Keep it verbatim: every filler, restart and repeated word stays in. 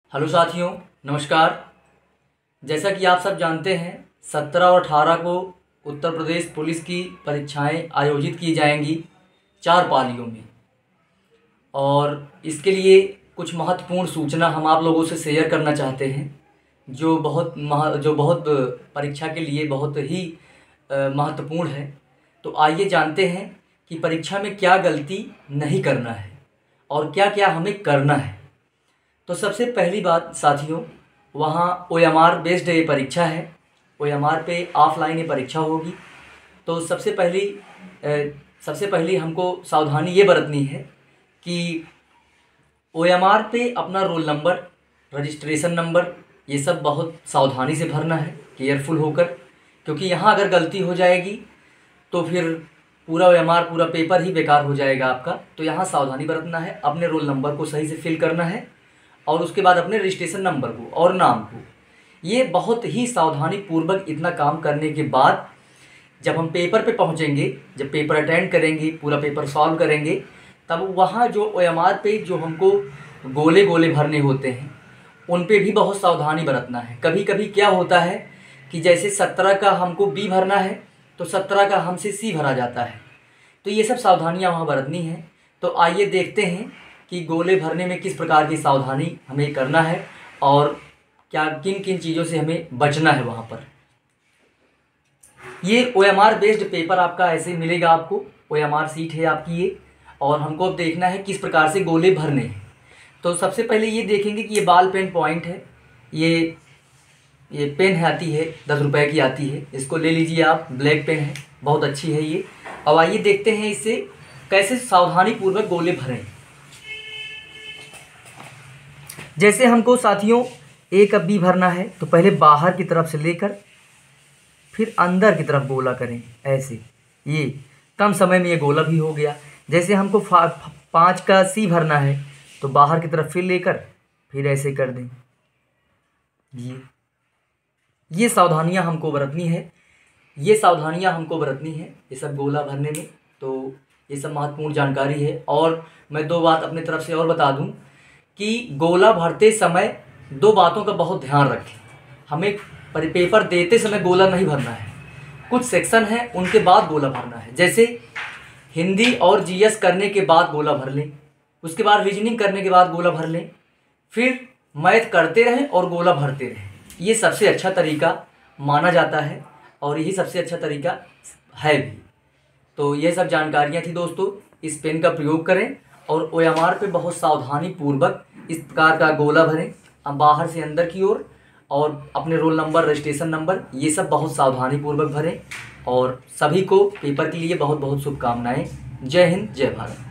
Hello साथियों, नमस्कार। जैसा कि आप सब जानते हैं, सत्रह और अठारह को उत्तर प्रदेश पुलिस की परीक्षाएं आयोजित की जाएंगी चार पालियों में। और इसके लिए कुछ महत्वपूर्ण सूचना हम आप लोगों से शेयर करना चाहते हैं, जो बहुत मह जो बहुत परीक्षा के लिए बहुत ही महत्वपूर्ण है। तो आइए जानते हैं कि परीक्षा में क्या गलती नहीं करना है और क्या क्या हमें करना है। तो सबसे पहली बात साथियों, वहाँ ओ एम आर बेस्ड ये परीक्षा है। ओ एम आर पे ऑफलाइन ये परीक्षा होगी। तो सबसे पहली सबसे पहली हमको सावधानी ये बरतनी है कि ओ एम आर पे अपना रोल नंबर, रजिस्ट्रेशन नंबर, ये सब बहुत सावधानी से भरना है, केयरफुल होकर। क्योंकि यहाँ अगर गलती हो जाएगी तो फिर पूरा ओ एम आर पूरा पेपर ही बेकार हो जाएगा आपका। तो यहाँ सावधानी बरतना है, अपने रोल नंबर को सही से फिल करना है और उसके बाद अपने रजिस्ट्रेशन नंबर को और नाम को। ये बहुत ही सावधानी पूर्वक इतना काम करने के बाद जब हम पेपर पे पहुंचेंगे, जब पेपर अटेंड करेंगे, पूरा पेपर सॉल्व करेंगे, तब वहाँ जो ओ एम आर पे जो हमको गोले गोले भरने होते हैं उन पे भी बहुत सावधानी बरतना है। कभी कभी क्या होता है कि जैसे सत्रह का हमको बी भरना है तो सत्रह का हमसे सी भरा जाता है। तो ये सब सावधानियाँ वहाँ बरतनी हैं। तो आइए देखते हैं कि गोले भरने में किस प्रकार की सावधानी हमें करना है और क्या किन किन चीज़ों से हमें बचना है वहाँ पर। ये O M R based paper आपका ऐसे मिलेगा, आपको ओ एम आर सीट है आपकी ये। और हमको अब देखना है किस प्रकार से गोले भरने हैं। तो सबसे पहले ये देखेंगे कि ये बाल पेन पॉइंट है, ये ये पेन है, आती है दस रुपए की आती है, इसको ले लीजिए आप। ब्लैक पेन है, बहुत अच्छी है ये। अब आइए देखते हैं इससे कैसे सावधानी पूर्वक गोले भरें। जैसे हमको साथियों एक अब बी भरना है तो पहले बाहर की तरफ से लेकर फिर अंदर की तरफ गोला करें ऐसे। ये कम समय में ये गोला भी हो गया। जैसे हमको पाँच का सी भरना है तो बाहर की तरफ फिर लेकर फिर ऐसे कर दें। ये ये सावधानियां हमको बरतनी है, ये सावधानियां हमको बरतनी है ये सब गोला भरने में। तो ये सब महत्वपूर्ण जानकारी है। और मैं दो बात अपने तरफ से और बता दूं कि गोला भरते समय दो बातों का बहुत ध्यान रखें। हमें पेपर देते समय गोला नहीं भरना है। कुछ सेक्शन है उनके बाद गोला भरना है। जैसे हिंदी और जी एस करने के बाद गोला भर लें, उसके बाद रीजनिंग करने के बाद गोला भर लें, फिर मैथ करते रहें और गोला भरते रहें। ये सबसे अच्छा तरीका माना जाता है और यही सबसे अच्छा तरीका है भी। तो ये सब जानकारियाँ थी दोस्तों। इस पेन का प्रयोग करें और ओ एम आर पे बहुत सावधानी पूर्वक इस प्रकार का गोला भरें, बाहर से अंदर की ओर। और अपने रोल नंबर, रजिस्ट्रेशन नंबर, ये सब बहुत सावधानी पूर्वक भरें। और सभी को पेपर के लिए बहुत बहुत शुभकामनाएं। जय हिंद, जय भारत।